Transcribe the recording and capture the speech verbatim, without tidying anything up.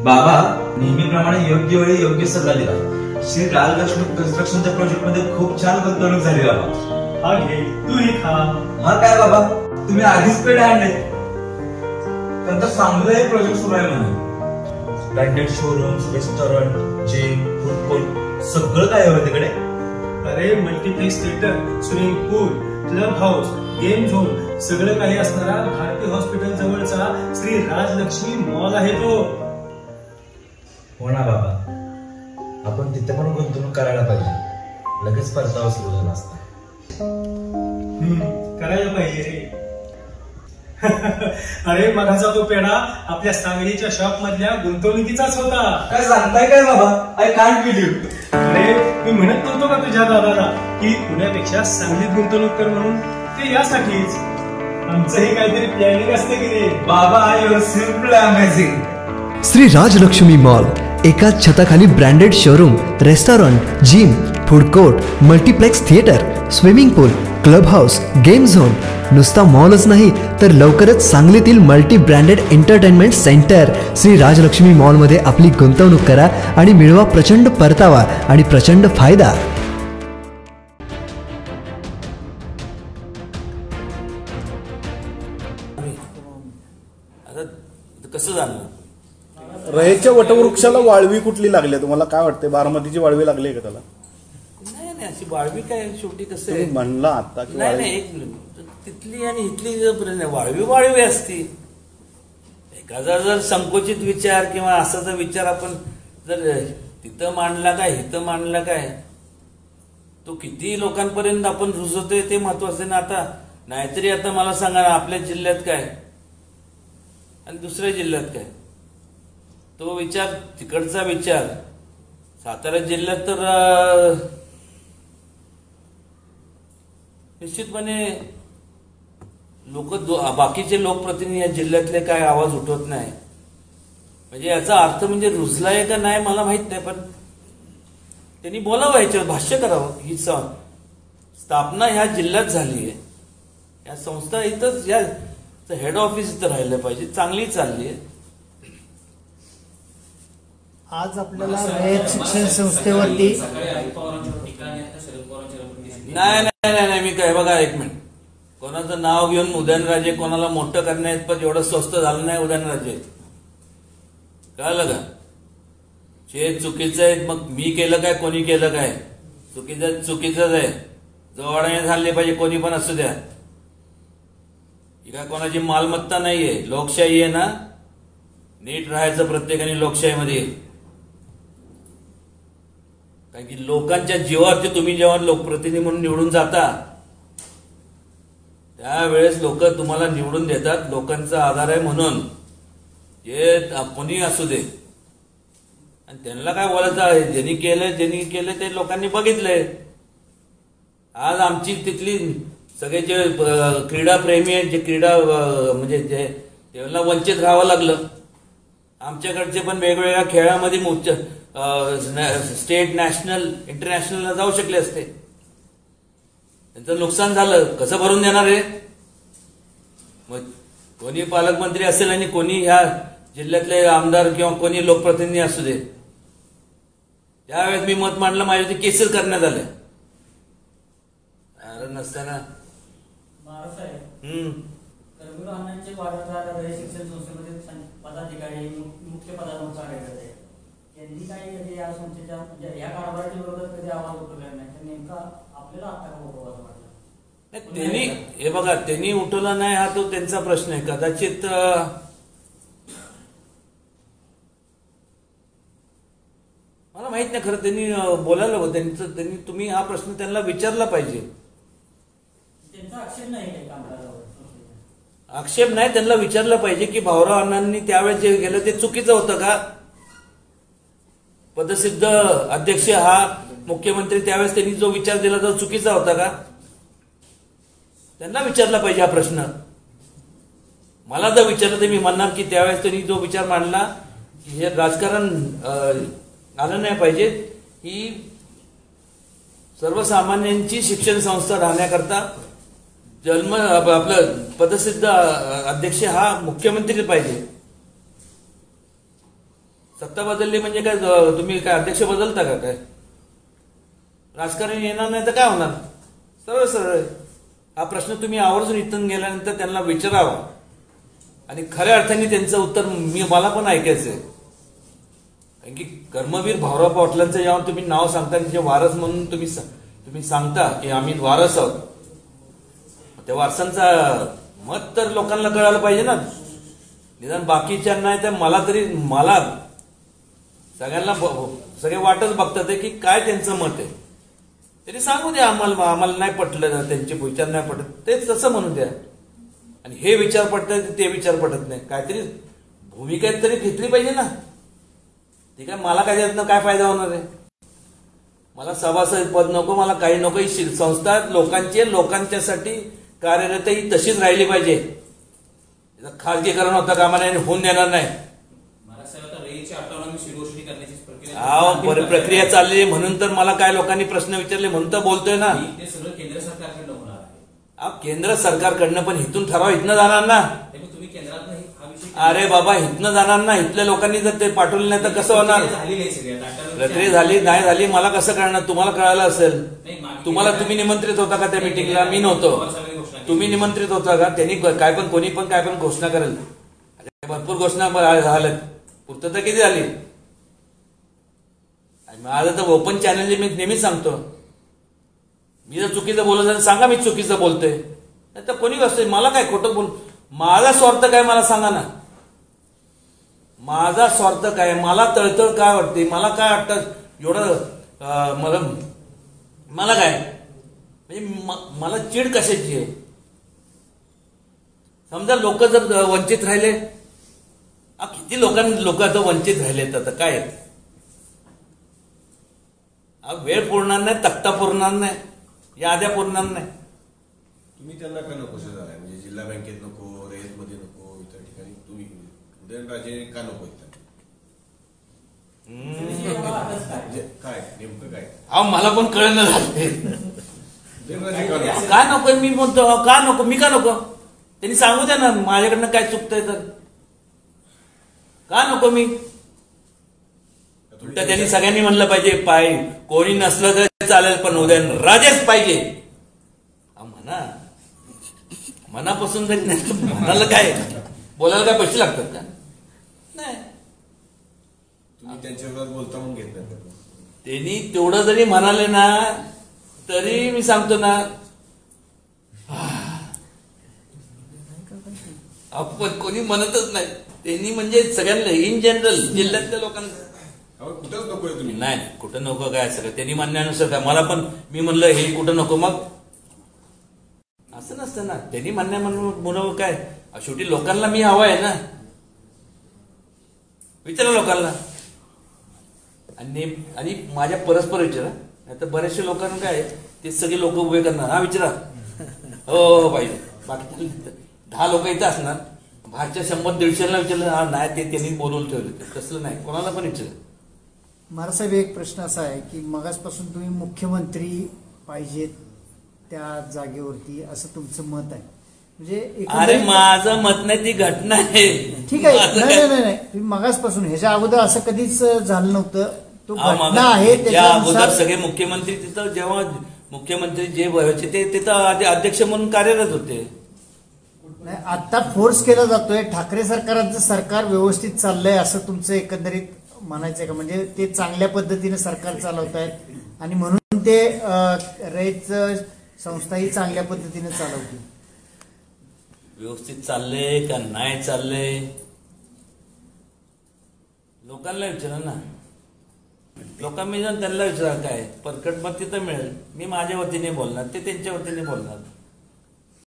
बाबा नेहमीप्रमाणे योग्य वेळी योग्य सल्ला दिला. श्री राजलक्ष्मी कन्स्ट्रक्शनच्या प्रोजेक्ट मध्ये खूप छान गुंतवणूक झाली बाबा. हा घे तूही खा. मग काय बाबा, तुम्ही आधीच पेढे आणले. त्यांचा चांगलं प्रोजेक्ट सुरू आहे म्हणे. Branded showrooms, restaurant, gym, food court सगळं काय आहे तिकडे. अरे multiplex theatre, swimming pool, club house, game zone सगळं काही असणारा भारती हॉस्पिटल जवळचा श्री राजलक्ष्मी मॉल आहे तो. हो ना बाबा, आपण तिथे पण गुंतवणूक करायला पाहिजे. लगेच परतावा सुरू झाला असता. करायला पाहिजे रे. अरे मगाचा तो पेढा आपल्या सांगलीच्या शॉप मधल्या गुंतवणुकीचाच होता. काय सांगताय काय बाबा, आय कांट बिलीव्ह. अरे मी म्हणत नव्हतो का तुझ्या दादाला की पुण्यापेक्षा सांगलीत गुंतवणूक कर म्हणून. ते यासाठीच आमचंही काहीतरी प्लॅनिंग असते की रे. बाबा you are simple amazing. Shri Rajlakshmi mall, एकाच छताखाली branded showroom, restaurant, gym, food court, multiplex theatre, swimming pool, club house, game zone. नुसता मॉलच नाही तर लवकरच सांगलीतील multi branded entertainment centre Shri Rajlakshmi मॉलमध्ये आपली गुंतवणूक करा आणि मिळवा प्रचंड परतावा आणि प्रचंड फायदा. कसं जाणं रयेच्या वटवृक्षाला वाळवी कुठली लागली तुम्हाला काय वाटते? बारामतीची वाळवी लागली का त्याला? नाही नाही, अशी वाळवी काय, शेवटी कसं आहे म्हणला आता की नाही नाही, एक तिथली आणि इथली वाळवी वाळवी असती. एखादा जर संकोचित विचार किंवा असा जर विचार आपण जर तिथं मांडला काय हिथं मांडला काय, तो किती लोकांपर्यंत आपण रुजवतोय ते महत्वाचं ना. आता नाहीतरी आता मला सांगा ना, आपल्या जिल्ह्यात काय आणि दुसऱ्या जिल्ह्यात काय, तो विचार तिकडचा विचार सातारा जिल्ह्यात तर निश्चितपणे लोक बाकीचे लोकप्रतिनिधी या जिल्ह्यातले काय आवाज उठवत नाही. म्हणजे याचा अर्थ म्हणजे रुजलाय का नाही मला माहित नाही, पण त्यांनी बोलावं, याच्यावर भाष्य करावं. ही स्थापना ह्या जिल्ह्यात झाली आहे, या संस्था इथंच, या हेड ऑफिस इथं राहिलं पाहिजे, चांगली चालली आहे. आज आपल्याला रयत शिक्षण संस्थेवरती नाही नाही नाही, मी काय बघा एक मिनिट, कोणाचं नाव घेऊन उदयनराजे कोणाला मोठं करण्यात पण एवढं स्वस्त झालं नाही उदयनराजे. कळलं का? जे चुकीचं आहे मग मी केलं काय कोणी केलं काय, चुकीचं चुकीचंच आहे. जवळने झाले पाहिजे, कोणी पण असू द्या. ही काय कोणाची मालमत्ता नाहीये, लोकशाही आहे ना. नीट राहायचं प्रत्येकाने लोकशाहीमध्ये. कारण की लोकांच्या जीवावरती तुम्ही जेव्हा लोकप्रतिनिधी म्हणून निवडून जाता त्यावेळेस लोक तुम्हाला निवडून देतात लोकांचा आधार आहे म्हणून. जे कोणी असू दे, आणि त्यांना काय बोलायचं आहे, ज्यांनी केलं ज्यांनी केलं ते लोकांनी बघितलंय. आज आमची तिथली सगळे जे क्रीडा प्रेमी आहेत, जे क्रीडा म्हणजे जे त्यांना वंचित राहावं लागलं. आमच्याकडचे पण वेगवेगळ्या खेळामध्ये स्टेट, नॅशनल, इंटरनॅशनलला जाऊ शकले असते. त्यांचं नुकसान झालं, कसं भरून देणार आहे? मग कोणी पालकमंत्री असेल आणि कोणी ह्या जिल्ह्यातले आमदार किंवा कोणी लोकप्रतिनिधी असू दे, त्यावेळेस मी मत मांडलं, माझ्या केसेस करण्यात आले. अरे नसताना हम्म शिक्षण संस्थेमध्ये पदाधिकारी मुख्य पदावर कार्यरत आहे. त्यांनी काही कधी या संस्थेच्या म्हणजे या कारभाराच्या विरोधात कधी आवाज उठवला नाही. तर नेमका आपल्याला आता का होतो असं वाटलं? त्यांनी हे बघा, त्यांनी उठवला नाही हा तो त्यांचा प्रश्न आहे. कदाचित मला माहित नाही खरं, त्यांनी बोलायला हवं. त्यांचं त्यांनी तुम्ही हा प्रश्न त्यांना विचारला पाहिजे. त्यांचा आक्षेप नाही काही कामगारावर, आक्षेप नाही, त्यांना विचारलं पाहिजे की भाऊराव अण्णांनी त्यावेळेस जे केलं ते चुकीचं होतं का? पदसिद्ध अध्यक्ष हा मुख्यमंत्री त्यावेळेस त्यांनी जो विचार दिला तो चुकीचा होता का? त्यांना विचारला पाहिजे हा प्रश्न. मला जर विचारलं तर मी म्हणणार की त्यावेळेस त्यांनी जो विचार मांडला हे राजकारण आलं नाही पाहिजे. ही सर्वसामान्यांची शिक्षण संस्था राहण्याकरता जन्म आपलं पदसिद्ध अध्यक्ष हा मुख्यमंत्री पाहिजे. सत्ता बदलली म्हणजे काय तुम्ही काय अध्यक्ष बदलता का काय? राजकारण येणार नाही तर काय होणार? सरळ सरळ हा प्रश्न तुम्ही आवर्जून इथून गेल्यानंतर त्यांना विचारावा आणि खऱ्या अर्थाने त्यांचं उत्तर मी मला पण ऐकायचंय. कारण की कर्मवीर भाऊराव पाटलांचं जेव्हा तुम्ही नाव सांगता तिचे वारस म्हणून तुम्ही तुम्ही सांगता की आम्ही वारस आहोत, त्या वारसांचा मत तर लोकांना कळायला पाहिजे ना. निदान बाकीच्या नाही तर मला तरी मला सगळ्यांना सगळे वाटच बघतात की काय त्यांचं मत आहे. तरी सांगू द्या आम्हाला आम्हाला नाही पटलं, त्यांचे विचार नाही पटत, तेच तसं म्हणू द्या. आणि हे विचार पटत ते विचार पटत नाही, काहीतरी भूमिका तरी घेतली पाहिजे ना. ठीक आहे, मला काय त्यातनं काय फायदा होणार आहे? मला सभासद पद नको, मला काही नको. ही संस्था लोकांची लोकांच्यासाठी कार्यरत ही तशीच राहिली पाहिजे. खाजगीकरण होता कामा नाही, होऊन देणार नाही. प्रक्रिया चालली म्हणून तर मला काय लोकांनी प्रश्न विचारले म्हणून तर बोलतोय ना. ते सगळं केंद्र सरकारकडनं होणार आहे. केंद्र सरकारकडनं पण हिथून ठराव इथनं जाणार ना. तुम्ही केंद्रात हा विषय अरे बाबा हिथनं जाणार ना. इथल्या लोकांनी जर ते पाठवले नाही तर कसं होणार? प्रक्रिया झाली नाही झाली मला कसं कळणार? तुम्हाला कळालं असेल. तुम्हाला तुम्ही निमंत्रित होता का त्या मिटिंगला? मी नव्हतो. तुम्ही निमंत्रित होता का? त्यांनी काय पण कोणी पण काय पण घोषणा करेल. भरपूर घोषणा झाल्यात, पूर्तता किती झाली? माझं तर ओपन चॅनल मी नेहमीच सांगतो, मी जर चुकीचं बोलत असेल सांगा मी चुकीचं बोलतोय, नाही तर कोणी असतोय. मला काय खोटं बोल, माझा स्वार्थ काय मला सांगा ना. माझा स्वार्थ काय, मला तळतळ काय वाटते, मला काय वाटतं एवढं मला मला काय म्हणजे मला चिड कशाची आहे? समजा लोक जर वंचित राहिले, किती लोकांना लोक आता वंचित राहिलेत, आता काय वेळ पुरणार नाही, तक्ता पुरणार नाही, याद्या पुरणार नाही. तुम्ही त्यांना का नको झालाय? म्हणजे जिल्हा बँकेत नको, रेल्वेमध्ये नको, इतर ठिकाणी तुम्ही उदयनराजे का नको? काय नेमकं काय? अहो मला पण कळलं झालंय का नको. मी म्हणतो का नको, मी का नको? त्यांनी सांगू द्या ना माझ्याकडनं काय चुकतंय तर. का नको मी? उलट त्यांनी सगळ्यांनी म्हणलं पाहिजे पाय कोणी नसलं तर चालेल पण उदयनराजेच पाहिजे म्हणा. मनापासून जरी नाही म्हणाला काय बोलायला काय पैसे लागतात का? नाही. तुम्ही त्यांच्या विरोधात बोलता म्हणून घेत नाही. त्यांनी तेवढं जरी म्हणाले ना तरी मी सांगतो ना आपण कोणी म्हणतच नाही. त्यांनी म्हणजे सगळ्यांना इन जनरल जिल्ह्यातल्या लोकांना कुठंच नको तुम्ही. नाही कुठं नको काय सगळं त्यांनी म्हणण्यानुसार काय. मला पण मी म्हणलं हे कुठं नको, मग असं नसतं ना. त्यांनी म्हणण्या म्हणून काय शेवटी लोकांना मी हवा आहे ना. विचारा लोकांना आणि आणि माझ्या परस्पर विचारा. नाही तर बरेचसे लोकांना काय ते सगळे लोक उभे करणार. हा विचारा हो पाहिजे. बाकी दहा लोक इथं असणार, बाहेरच्या शंभर दीडशेला विचारलं हा नाही ते त्यांनी बोलवून ठेवलं. तसलं नाही, कोणाला पण विचार. महाराजसाहेब एक प्रश्न असा आहे की मगासपासून तुम्ही मुख्यमंत्री पाहिजेत त्या जागेवरती असं तुमचं मत आहे. म्हणजे अरे माझं मत नाही, ती घटना आहे. ठीक आहे, नाही नाही नाही तुम्ही मगासपासून ह्याच्या अगोदर असं कधीच झालं नव्हतं. तो घटना आहे त्या अगोदर सगळे मुख्यमंत्री तिथं जेव्हा मुख्यमंत्री जे व्हायचे ते तिथं अध्यक्ष म्हणून कार्यरत होते. नाही आता फोर्स केला जातोय. ठाकरे सरकारांचं सरकार व्यवस्थित चाललंय असं तुमचं एकंदरीत म्हणायचंय का? म्हणजे ते चांगल्या पद्धतीने सरकार चालवत आहेत आणि म्हणून ते रयत संस्थाही चांगल्या पद्धतीने चालवतील. व्यवस्थित चाललंय का नाही चाललंय लोकांना विचारा ना. लोकांनी जाऊन त्यांना विचारा काय परकट मत तिथं मिळेल. मी माझ्या वतीने बोलणार, ते त्यांच्या वतीने बोलणार.